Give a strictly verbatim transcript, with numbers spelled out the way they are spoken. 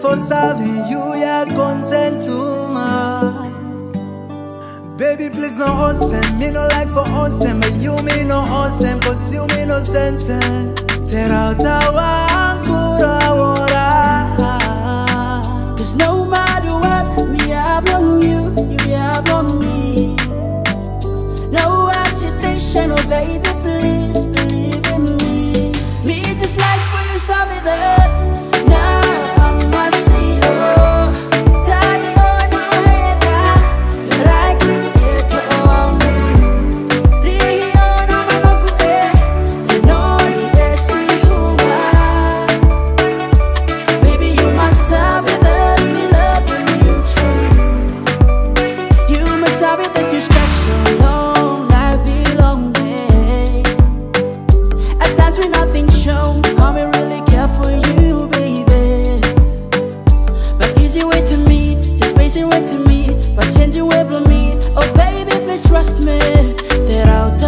for saveh you, yeah, consent too much. Baby, please no awesome. Me no like for awesome, but you me no awesome, cause you me no sense. Tera utawa kura wora. Cause no matter what, me have on you, you have on me. No agitation, oh baby, please believe in me. Me just like for you, saveh that. Now I'm a C E O. Trust me, that I'll